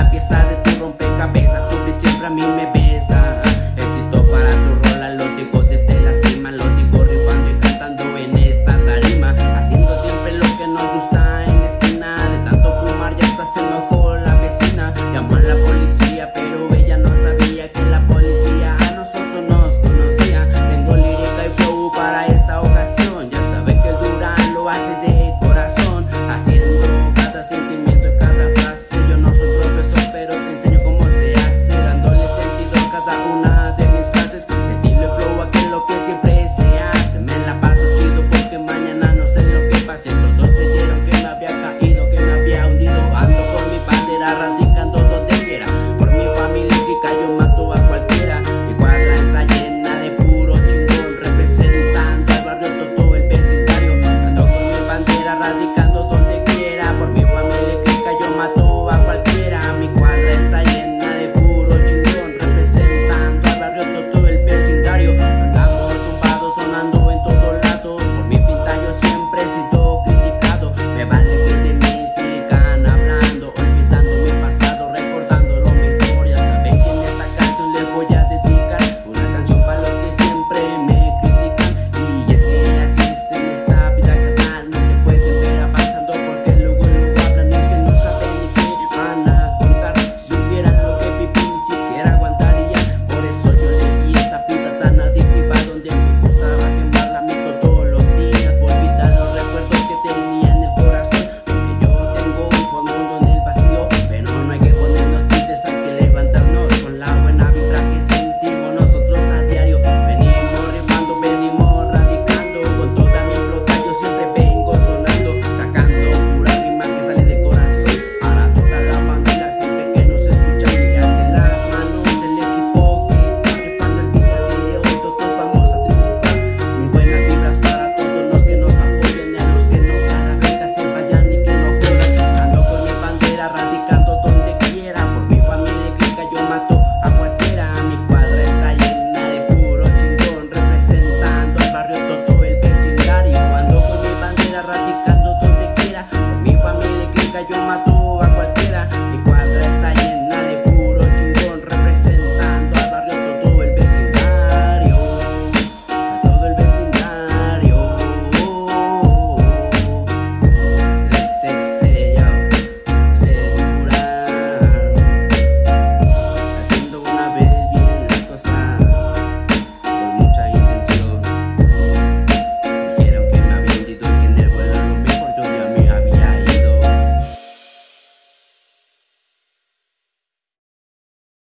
la pieza de tu rompecabezas. Tu beat siempre a mí me besa. Éxito para tu rola, lo digo desde la cima. Lo digo rifando y cantando en esta tarima. Haciendo siempre lo que nos gusta en la esquina. De tanto fumar ya hasta se enojó la vecina. Llamó a la policía pero ella no sabía que la policía a nosotros nos conocía. Tengo lírica y flow para esta ocasión. Ya sabe que el Durán lo hace de corazón, haciendo cada sentimiento y cada frase. Yo no soy profesor pero te enseño cómo se hace, dándole sentido a cada una de mis frases. Estilo y flow, aquello que siempre se hace. Me la paso chido porque mañana no sé lo que pase. Todos creyeron que me había caído, que me había hundido. Ando por mi bandera radicando donde quiera. Por mi familia rica yo mato a cualquiera. Mi cuadra está llena de puro chingón, representando al barrio, todo el vecindario. Ando con mi bandera radicando donde quiera. Por mi familia rica yo mato a cualquiera. Mi cuadra está llena de puro chingón, representando al barrio, todo el vecindario. Andamos tumbados sonando en todos lados. Por mi finta yo siempre he sido criticado. Me vale que de mí sigan hablando, olvidando mi pasado, recordando lo mejor. Ya saben que en esta canción les voy a dedicar una canción para los que siempre me critican. Y es que así es en esta vida carnal, no te pueden ver avanzando porque luego hablan. Y es que no saben ni qué van a contar. Si supieran lo que viví ni siquiera aguantaría. Por eso yo elegí esta vida tan adictiva, donde me gustaba quemarla a mí todos los días, por evitar los recuerdos que tenía en el corazón. Porque yo tengo un fondo en el vacío, pero no hay que ponernos tristes, hay que levantarnos con la buena vibra que sentimos nosotros a diario. Venimos rimando, venimos radicando, con toda mi flota yo siempre vengo sonando, sacando pura rima que sale de corazón. Para toda la banda y la gente que nos escucha, y hace las manos el equipo que está rifando el día de hoy. Todos vamos a triunfar. Muy buenas vibras para todos los que nos apoyen, y a los que no, que a la verga se vayan y que no jodan. Ando con mi bandera radicando donde quiera. Por mi familia clica yo mato a cualquiera. Mi cuadra está llena de puro chingón, representando al barrio, todo el vecindario. Ando con mi bandera radicando donde quiera. Por mi familia clica yo mato